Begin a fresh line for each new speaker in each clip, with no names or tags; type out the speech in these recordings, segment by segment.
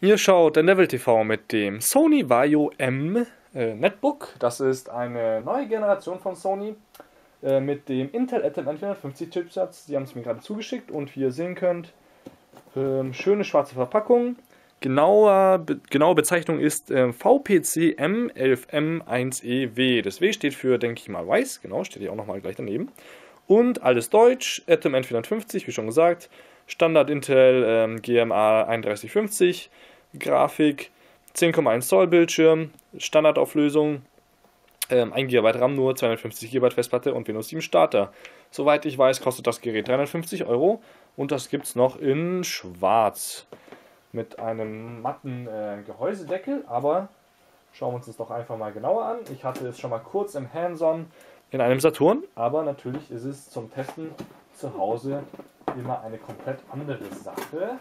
Hier schaut der Neville TV mit dem Sony Vaio M Netbook. Das ist eine neue Generation von Sony mit dem Intel Atom N450 Chipsatz. Sie haben es mir gerade zugeschickt und wie ihr sehen könnt, schöne schwarze Verpackung. Genaue Bezeichnung ist VPC M11M1EW. Das W steht für, denke ich mal, weiß. Genau, steht hier auch nochmal gleich daneben. Und alles Deutsch, Atom N450, wie schon gesagt. Standard Intel GMA 3150, Grafik, 10,1 Zoll Bildschirm, Standardauflösung, 1 GB RAM nur, 250 GB Festplatte und Windows 7 Starter. Soweit ich weiß, kostet das Gerät 350 € und das gibt es noch in schwarz mit einem matten Gehäusedeckel, aber schauen wir uns das doch einfach mal genauer an. Ich hatte es schon mal kurz im Hands-on in einem Saturn, aber natürlich ist es zum Testen zu Hause immer eine komplett andere Sache.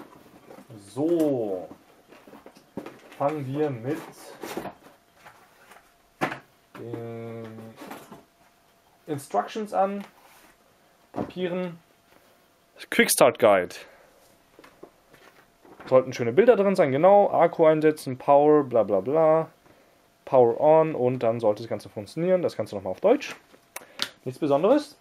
So, fangen wir mit den Instructions an, Papieren, Quick Start Guide. Sollten schöne Bilder drin sein, genau, Akku einsetzen, Power, bla bla bla, Power on und dann sollte das Ganze funktionieren. Das Ganze nochmal auf Deutsch. Nichts Besonderes.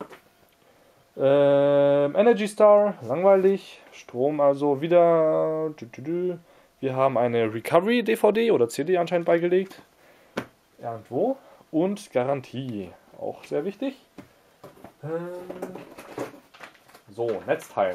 Energy Star, langweilig. Strom also wieder. Wir haben eine Recovery DVD oder CD anscheinend beigelegt. Irgendwo. Und Garantie. Auch sehr wichtig. So, Netzteil.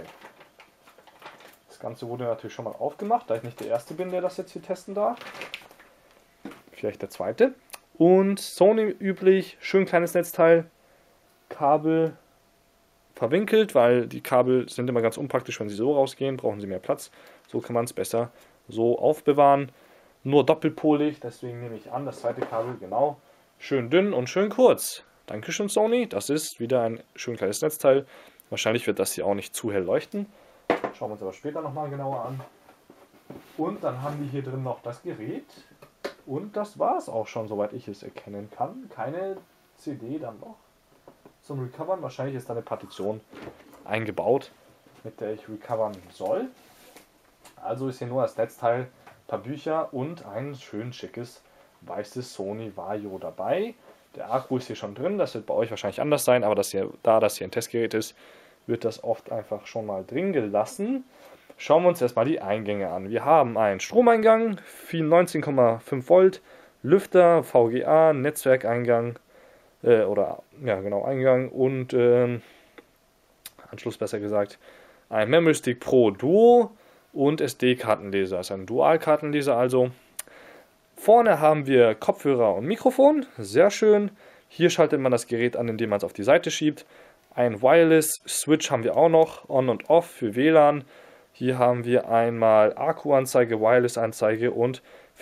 Das Ganze wurde natürlich schon mal aufgemacht, da ich nicht der Erste bin, der das jetzt hier testen darf. Vielleicht der Zweite. Und Sony üblich, schön kleines Netzteil. Kabel verwinkelt, weil die Kabel sind immer ganz unpraktisch, wenn sie so rausgehen, brauchen sie mehr Platz. So kann man es besser so aufbewahren. Nur doppelpolig, deswegen nehme ich an, das zweite Kabel, genau, schön dünn und schön kurz. Dankeschön Sony, das ist wieder ein schön kleines Netzteil. Wahrscheinlich wird das hier auch nicht zu hell leuchten. Schauen wir uns aber später nochmal genauer an. Und dann haben wir hier drin noch das Gerät. Und das war es auch schon, soweit ich es erkennen kann. Keine CD dann noch zum Recovern. Wahrscheinlich ist da eine Partition eingebaut, mit der ich recovern soll. Also ist hier nur das Netzteil, ein paar Bücher und ein schön schickes weißes Sony Vaio dabei. Der Akku ist hier schon drin, das wird bei euch wahrscheinlich anders sein, aber da das hier ein Testgerät ist, wird das oft einfach schon mal drin gelassen. Schauen wir uns erstmal die Eingänge an. Wir haben einen Stromeingang, 19,5 Volt, Lüfter, VGA, Netzwerkeingang, Eingang und Anschluss besser gesagt, ein Memory Stick Pro Duo und SD-Kartenleser. Das ist ein Dual-Kartenleser also. Vorne haben wir Kopfhörer und Mikrofon, sehr schön. Hier schaltet man das Gerät an, indem man es auf die Seite schiebt. Ein Wireless-Switch haben wir auch noch, On und Off für WLAN. Hier haben wir einmal Akku-Anzeige, Wireless-Anzeige und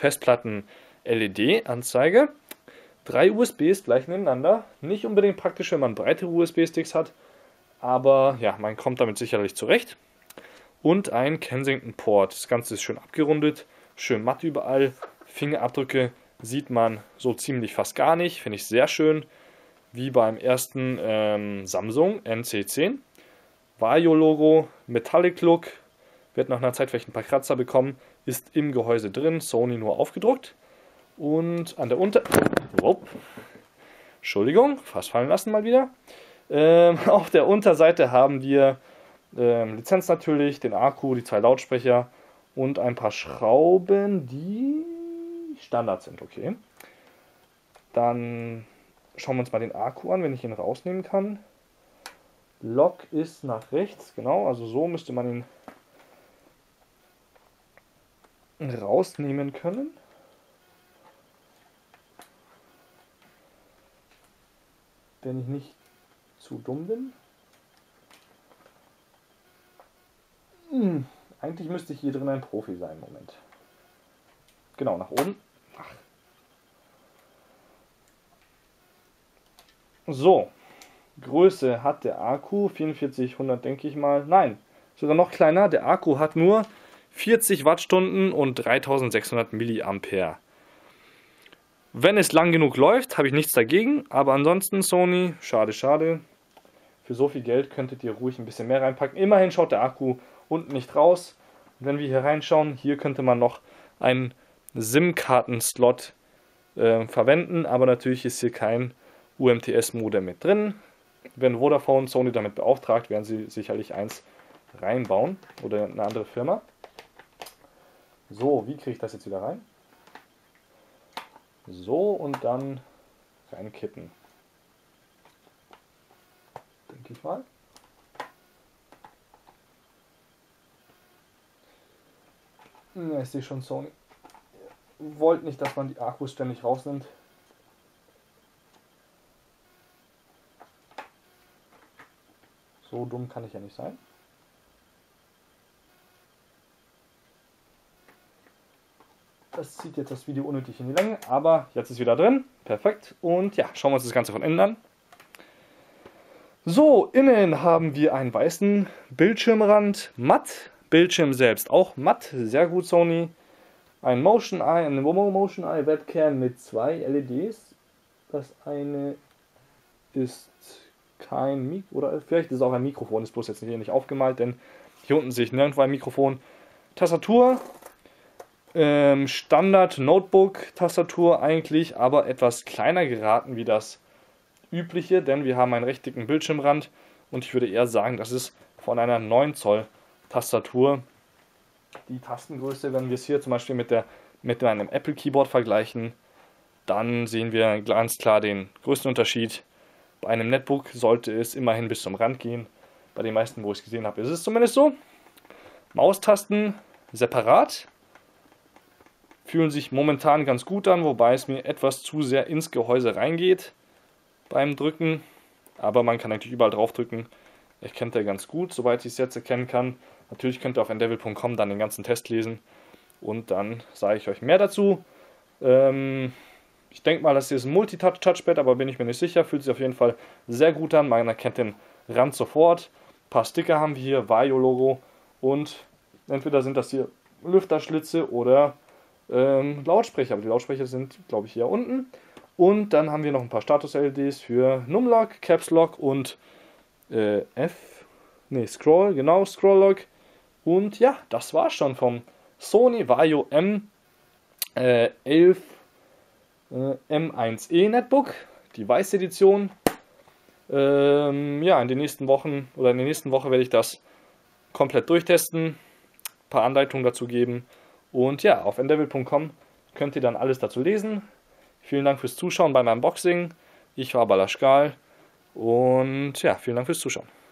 Festplatten-LED-Anzeige. 3 USBs gleich nebeneinander. Nicht unbedingt praktisch, wenn man breite USB-Sticks hat, aber ja, man kommt damit sicherlich zurecht. Und ein Kensington-Port. Das Ganze ist schön abgerundet, schön matt überall. Fingerabdrücke sieht man so ziemlich fast gar nicht, finde ich sehr schön. Wie beim ersten Samsung NC10. Vaio-Logo, Metallic Look, wird nach einer Zeit vielleicht ein paar Kratzer bekommen, ist im Gehäuse drin, Sony nur aufgedruckt. Und an der Entschuldigung, fast fallen lassen mal wieder. Auf der Unterseite haben wir Lizenz natürlich, den Akku, die 2 Lautsprecher und ein paar Schrauben, die Standard sind, okay. Dann schauen wir uns mal den Akku an, wenn ich ihn rausnehmen kann. Lock ist nach rechts, genau, also so müsste man ihn rausnehmen können. Wenn ich nicht zu dumm bin. Eigentlich müsste ich hier drin ein Profi sein, Moment. Genau, nach oben. So, Größe hat der Akku, 4400 denke ich mal. Nein, sogar noch kleiner. Der Akku hat nur 40 Wattstunden und 3600 Milliampere. Wenn es lang genug läuft, habe ich nichts dagegen. Aber ansonsten Sony, schade, schade. Für so viel Geld könntet ihr ruhig ein bisschen mehr reinpacken. Immerhin schaut der Akku unten nicht raus. wenn wir hier reinschauen, hier könnte man noch einen SIM-Karten-Slot verwenden, aber natürlich ist hier kein UMTS-Modem mit drin. Wenn Vodafone Sony damit beauftragt, werden sie sicherlich eins reinbauen oder eine andere Firma. So, wie kriege ich das jetzt wieder rein? So, und dann reinkitten. Denke ich mal. Ja, ich sehe schon, Sony wollte nicht, dass man die Akkus ständig rausnimmt. So dumm kann ich ja nicht sein. Das zieht jetzt das Video unnötig in die Länge, aber jetzt ist wieder drin. Perfekt. Und ja, schauen wir uns das Ganze von innen an. So, innen haben wir einen weißen Bildschirmrand, matt. Bildschirm selbst auch matt, sehr gut Sony. Ein Motion Eye, eine Motion Eye Webcam mit zwei LEDs. Das eine ist kein Mikro, oder vielleicht ist es auch ein Mikrofon, ist bloß jetzt hier nicht aufgemalt, denn hier unten sehe ich nirgendwo ein Mikrofon. Tastatur, Standard Notebook Tastatur eigentlich, aber etwas kleiner geraten wie das übliche, denn wir haben einen rechteckigen Bildschirmrand und ich würde eher sagen, das ist von einer 9 Zoll Tastatur. Die Tastengröße, wenn wir es hier zum Beispiel mit einem Apple Keyboard vergleichen, dann sehen wir ganz klar den größten Unterschied. Bei einem Netbook sollte es immerhin bis zum Rand gehen. Bei den meisten, wo ich es gesehen habe, ist es zumindest so. Maustasten separat. Fühlen sich momentan ganz gut an, wobei es mir etwas zu sehr ins Gehäuse reingeht beim Drücken. Aber man kann natürlich überall drauf drücken. Erkennt er ganz gut, soweit ich es jetzt erkennen kann. Natürlich könnt ihr auf endeavor.com dann den ganzen Test lesen und dann sage ich euch mehr dazu. Ich denke mal, das hier ist ein Multitouch-Touchpad, aber bin ich mir nicht sicher. Fühlt sich auf jeden Fall sehr gut an. Man erkennt den Rand sofort. Ein paar Sticker haben wir hier, Vario-Logo und entweder sind das hier Lüfterschlitze oder Lautsprecher. Aber die Lautsprecher sind, glaube ich, hier unten. Und dann haben wir noch ein paar Status-LEDs für Numlock, Caps Lock und Scroll, genau, Scroll Lock. Und ja, das war's schon vom Sony Vaio M11 M1e Netbook, die weiße Edition. Ja, in den nächsten Wochen oder in der nächsten Woche werde ich das komplett durchtesten, ein paar Anleitungen dazu geben. Und ja, auf endeavor.com könnt ihr dann alles dazu lesen. Vielen Dank fürs Zuschauen beim Unboxing. Ich war Balaschgal und ja, vielen Dank fürs Zuschauen.